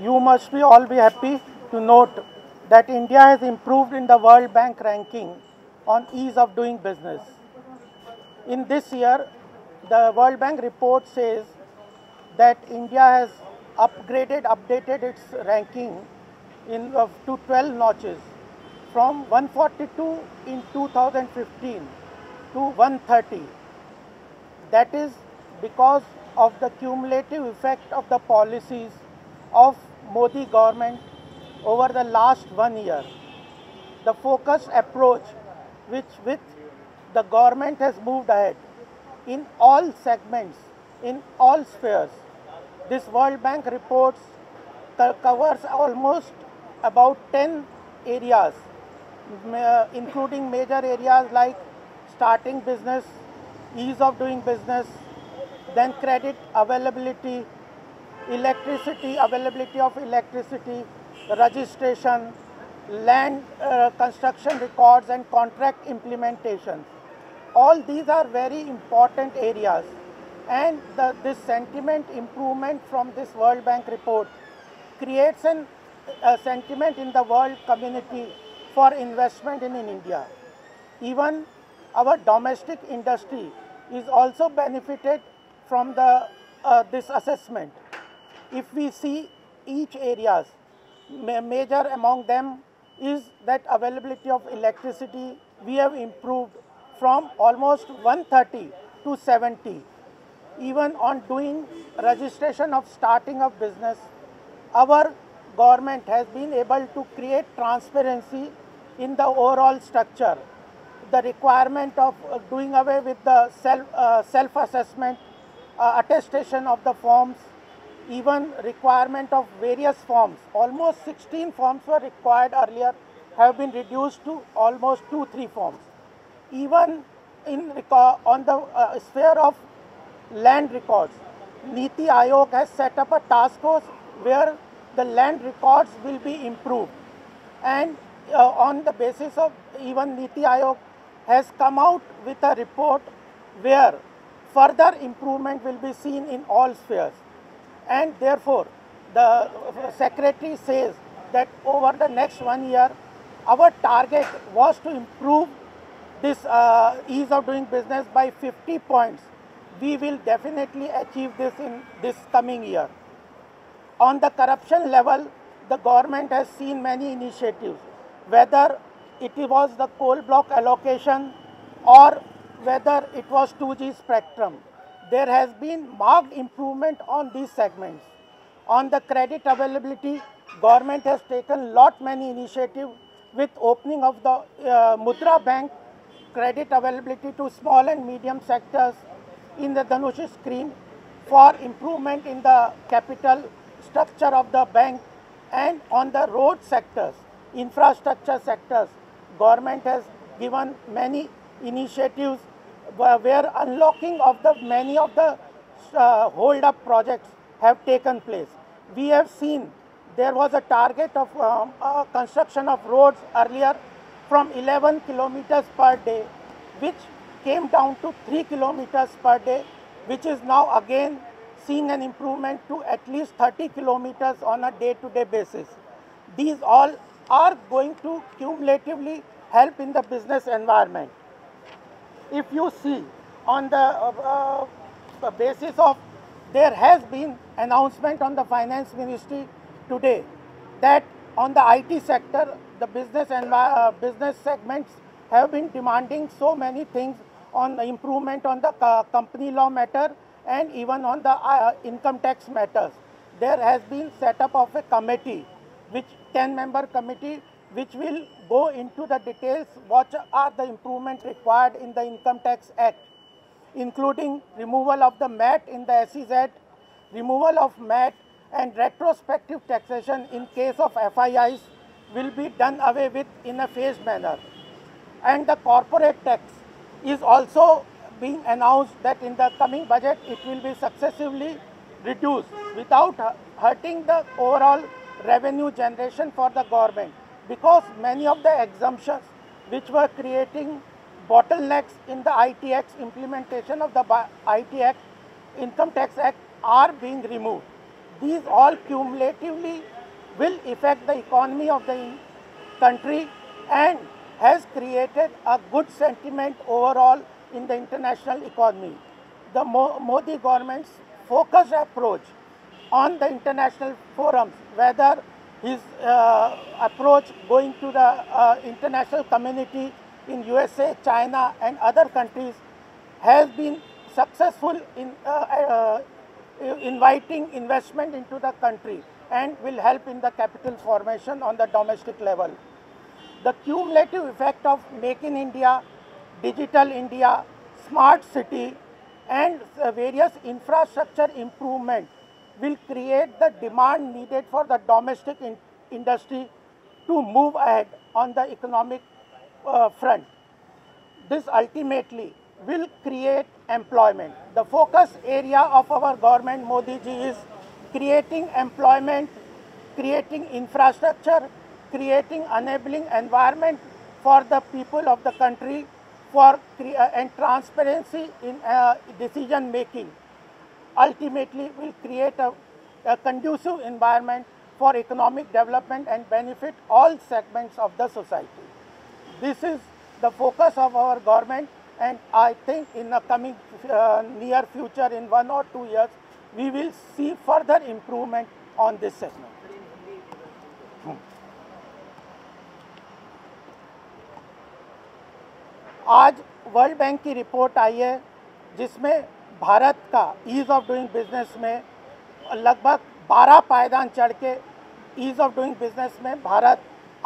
You must be all be happy to note that India has improved in the World Bank ranking on ease of doing business. In this year, the World Bank report says that India has updated its ranking to 12 notches from 142 in 2015 to 130. That is because of the cumulative effect of the policies of Modi government over the last 1 year. The focused approach with the government has moved ahead in all segments, in all spheres. This World Bank report covers almost about 10 areas, including major areas like starting business, ease of doing business, then credit availability, availability of electricity, registration, land construction records and contract implementation. All these are very important areas, and this sentiment improvement from this World Bank report creates a sentiment in the world community for investment in India. Even our domestic industry is also benefited from this assessment. If we see each areas, major among them is that availability of electricity we have improved from almost 130 to 70. Even on doing registration of starting of business, our government has been able to create transparency in the overall structure. The requirement of doing away with the self-assessment, attestation of the forms, even requirement of various forms. Almost 16 forms were required earlier, have been reduced to almost 2-3 forms. Even on the sphere of land records, Niti Aayog has set up a task force where the land records will be improved. And on the basis of even Niti Aayog has come out with a report where further improvement will be seen in all spheres. And therefore, the secretary says that over the next 1 year, our target was to improve this ease of doing business by 50 points. We will definitely achieve this in this coming year. On the corruption level, the government has seen many initiatives, whether it was the coal block allocation or whether it was 2G spectrum. There has been marked improvement on these segments. On the credit availability, government has taken many initiatives with opening of the Mudra Bank, credit availability to small and medium sectors in the Dhanush scheme for improvement in the capital structure of the bank. And on the road sectors, infrastructure sectors, government has given many initiatives where unlocking of the many of the hold up projects have taken place. We have seen there was a target of construction of roads earlier from 11 kilometers per day, which came down to 3 kilometers per day, which is now again seeing an improvement to at least 30 kilometers on a day-to-day basis. These all are going to cumulatively help in the business environment. If you see on the basis of, there has been announcement on the finance ministry today that on the IT sector, the business segments have been demanding so many things on the improvement on the company law matter and even on the income tax matters. There has been set up of a committee, which 10-member committee, which will go into the details what are the improvements required in the Income Tax Act, including removal of the MAT in the SEZ, removal of MAT and retrospective taxation in case of FIIs will be done away with in a phased manner. And the corporate tax is also being announced that in the coming budget it will be successively reduced without hurting the overall revenue generation for the government, because many of the exemptions which were creating bottlenecks in the ITX implementation of the ITX Income Tax Act are being removed. these all cumulatively will affect the economy of the country and has created a good sentiment overall in the international economy. The Modi government's focused approach on the international forums, whether his approach going to the international community in USA, China and other countries, has been successful in inviting investment into the country and will help in the capital formation on the domestic level. The cumulative effect of Make in India, Digital India, Smart City and various infrastructure improvement will create the demand needed for the domestic industry to move ahead on the economic front. This ultimately will create employment. The focus area of our government, Modi ji, is creating employment, creating infrastructure, creating enabling environment for the people of the country and transparency in decision making. Ultimately will create a conducive environment for economic development and benefit all segments of the society. This is the focus of our government, and I think in the coming near future, in 1 or 2 years, we will see further improvement on this segment. आज world bank की report आई है जिसमें भारत का ease of doing business में लगभग 12 पायदान चढ़ के ईज़ ऑफ डूइंग बिजनेस में भारत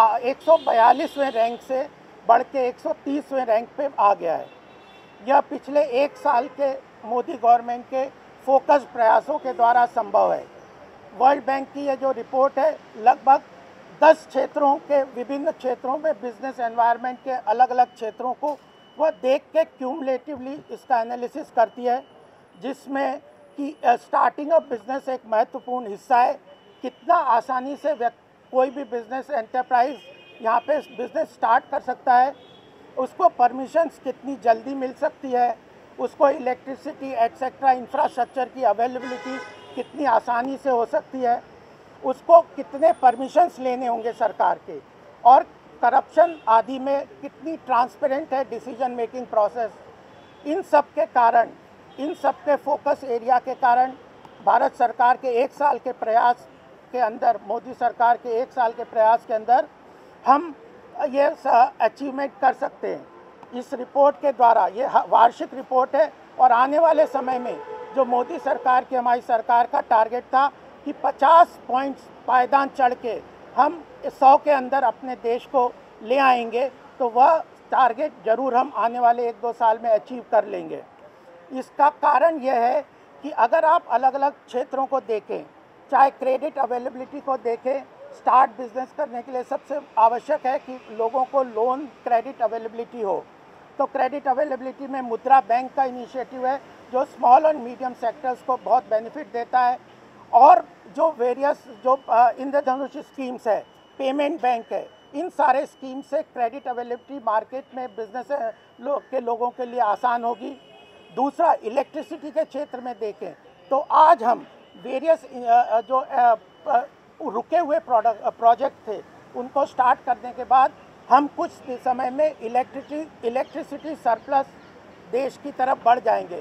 142वें रैंक से बढ़ के 130वें रैंक पे आ गया है। यह पिछले 1 साल के मोदी गवर्नमेंट के फोकस प्रयासों के द्वारा संभव है। वर्ल्ड बैंक की यह जो रिपोर्ट है लगभग 10 क्षेत्रों के विभिन्न क्षेत्रों में बिजनेस एनवायरनमेंट के अलग अलग क्षेत्रों को वह देख के क्यूमुलेटिवली इसका एनालिसिस करती है, जिसमें कि स्टार्टिंग ऑफ बिजनेस एक महत्वपूर्ण हिस्सा है। कितना आसानी से कोई भी बिजनेस एंटरप्राइज यहाँ पे बिजनेस स्टार्ट कर सकता है, उसको परमिशंस कितनी जल्दी मिल सकती है, उसको इलेक्ट्रिसिटी एटसेट्रा इंफ्रास्ट्रक्चर की अवेलेबिलिटी कितनी आसानी से हो सकती है, उसको कितने परमिशंस लेने होंगे सरकार के, और करप्शन आदि में कितनी ट्रांसपेरेंट है डिसीजन मेकिंग प्रोसेस। इन सब के कारण, इन सब के फोकस एरिया के कारण भारत सरकार के 1 साल के प्रयास के अंदर, मोदी सरकार के 1 साल के प्रयास के अंदर हम ये अचीवमेंट कर सकते हैं। इस रिपोर्ट के द्वारा, ये वार्षिक रिपोर्ट है और आने वाले समय में जो मोदी सरकार की, हमारी सरकार का टारगेट था कि 50 पॉइंट्स पायदान चढ़ के हम 100 के अंदर अपने देश को ले आएंगे, तो वह टारगेट ज़रूर हम आने वाले 1-2 साल में अचीव कर लेंगे। इसका कारण यह है कि अगर आप अलग अलग क्षेत्रों को देखें, चाहे क्रेडिट अवेलेबिलिटी को देखें, स्टार्ट बिजनेस करने के लिए सबसे आवश्यक है कि लोगों को लोन क्रेडिट अवेलेबिलिटी हो। तो क्रेडिट अवेलेबिलिटी में मुद्रा बैंक का इनिशिएटिव है जो स्मॉल और मीडियम सेक्टर्स को बहुत बेनिफिट देता है, और जो वेरियस जो इंद्रधनुष स्कीम्स है, पेमेंट बैंक है, इन सारे स्कीम से क्रेडिट अवेलेबिलिटी मार्केट में बिजनेस के लोगों के लिए आसान होगी। दूसरा, इलेक्ट्रिसिटी के क्षेत्र में देखें तो आज हम वेरियस जो रुके हुए प्रोजेक्ट थे उनको स्टार्ट करने के बाद हम कुछ समय में इलेक्ट्रिसिटी सरप्लस देश की तरफ बढ़ जाएंगे।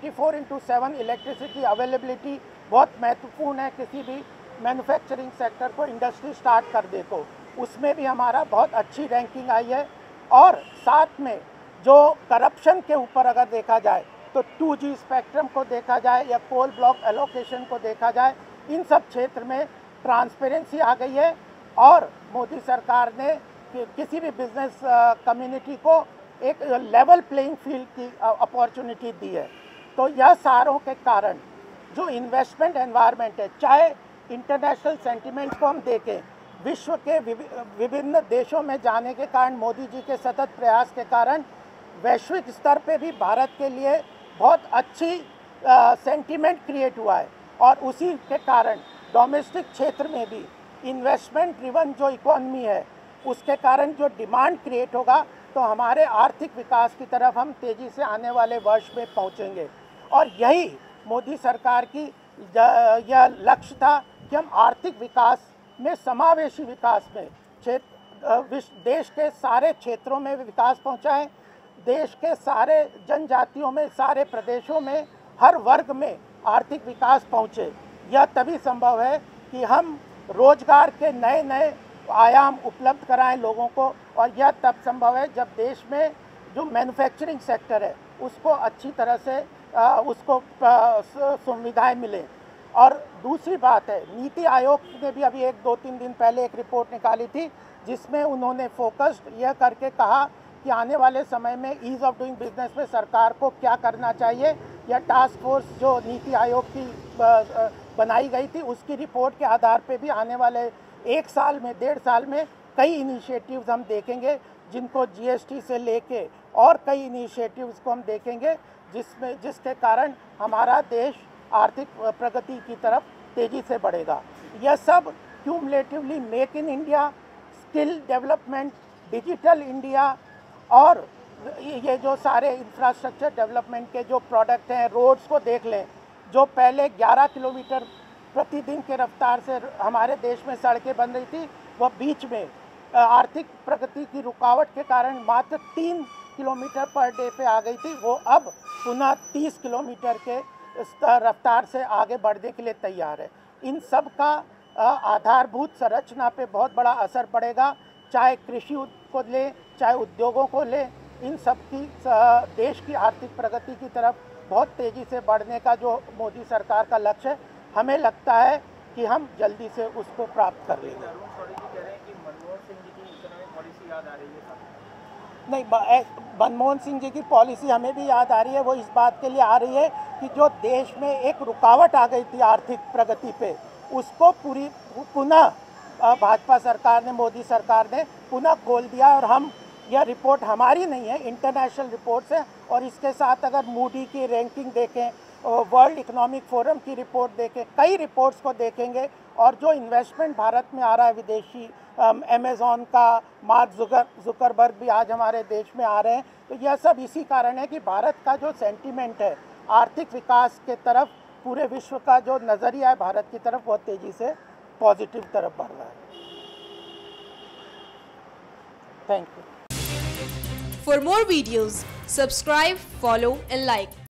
24/7 इलेक्ट्रिसिटी अवेलेबिलिटी बहुत महत्वपूर्ण है किसी भी मैन्युफैक्चरिंग सेक्टर को इंडस्ट्री स्टार्ट कर दे, तो उसमें भी हमारा बहुत अच्छी रैंकिंग आई है। और साथ में जो करप्शन के ऊपर अगर देखा जाए तो 2G स्पेक्ट्रम को देखा जाए या कोल ब्लॉक एलोकेशन को देखा जाए, इन सब क्षेत्र में ट्रांसपेरेंसी आ गई है और मोदी सरकार ने किसी भी बिजनेस कम्युनिटी को एक लेवल प्लेइंग फील्ड की अपॉर्चुनिटी दी है। तो यह सारों के कारण जो इन्वेस्टमेंट एनवायरनमेंट है, चाहे इंटरनेशनल सेंटिमेंट को हम देखें, विश्व के विभिन्न देशों में जाने के कारण, मोदी जी के सतत प्रयास के कारण वैश्विक स्तर पे भी भारत के लिए बहुत अच्छी सेंटिमेंट क्रिएट हुआ है, और उसी के कारण डोमेस्टिक क्षेत्र में भी इन्वेस्टमेंट ड्रिवन जो इकोनॉमी है उसके कारण जो डिमांड क्रिएट होगा, तो हमारे आर्थिक विकास की तरफ हम तेज़ी से आने वाले वर्ष में पहुंचेंगे। और यही मोदी सरकार की यह लक्ष्य था कि हम आर्थिक विकास में, समावेशी विकास में देश के सारे क्षेत्रों में विकास पहुंचाएं, देश के सारे जनजातियों में, सारे प्रदेशों में, हर वर्ग में आर्थिक विकास पहुंचे। यह तभी संभव है कि हम रोजगार के नए नए आयाम उपलब्ध कराएं लोगों को, और यह तब संभव है जब देश में जो मैन्युफैक्चरिंग सेक्टर है उसको अच्छी तरह से उसको सुविधाएं मिलें। और दूसरी बात है, नीति आयोग ने भी अभी 1-2-3 दिन पहले एक रिपोर्ट निकाली थी जिसमें उन्होंने फोकस्ड यह करके कहा कि आने वाले समय में ईज़ ऑफ डूइंग बिजनेस में सरकार को क्या करना चाहिए। यह टास्क फोर्स जो नीति आयोग की बनाई गई थी उसकी रिपोर्ट के आधार पे भी आने वाले 1 साल में, 1.5 साल में कई इनिशिएटिव्स हम देखेंगे, जिनको जीएसटी से लेके और कई इनिशिएटिव्स को हम देखेंगे जिसके कारण हमारा देश आर्थिक प्रगति की तरफ तेज़ी से बढ़ेगा। यह सब cumulatively make in India, skill development, digital India और ये जो सारे इंफ्रास्ट्रक्चर डेवलपमेंट के जो प्रोडक्ट हैं, रोड्स को देख लें, जो पहले 11 किलोमीटर प्रतिदिन के रफ्तार से हमारे देश में सड़कें बन रही थी, वह बीच में आर्थिक प्रगति की रुकावट के कारण मात्र 3 किलोमीटर पर डे पे आ गई थी, वो अब पुनः 30 किलोमीटर के रफ्तार से आगे बढ़ने के लिए तैयार है। इन सब का आधारभूत संरचना पे बहुत बड़ा असर पड़ेगा, चाहे कृषि को ले, चाहे उद्योगों को ले। इन सब की देश की आर्थिक प्रगति की तरफ बहुत तेज़ी से बढ़ने का जो मोदी सरकार का लक्ष्य है, हमें लगता है कि हम जल्दी से उसको प्राप्त कर लेंगे। नहीं, मनमोहन सिंह जी की पॉलिसी हमें भी याद आ रही है। वो इस बात के लिए आ रही है कि जो देश में एक रुकावट आ गई थी आर्थिक प्रगति पे, उसको पुनः भाजपा सरकार ने, मोदी सरकार ने पुनः खोल दिया। और हम, यह रिपोर्ट हमारी नहीं है, इंटरनेशनल रिपोर्ट्स है, और इसके साथ अगर मूडी की रैंकिंग देखें, वर्ल्ड इकोनॉमिक फोरम की रिपोर्ट देखें, कई रिपोर्ट्स को देखेंगे, और जो इन्वेस्टमेंट भारत में आ रहा है विदेशी, अमेज़ॉन का मार्क जुकरबर्ग भी आज हमारे देश में आ रहे हैं, तो यह सब इसी कारण है कि भारत का जो सेंटीमेंट है आर्थिक विकास के तरफ, पूरे विश्व का जो नज़रिया है भारत की तरफ, बहुत तेज़ी से पॉजिटिव तरफ बढ़ रहा है। Thank you. For more videos, subscribe, follow and like.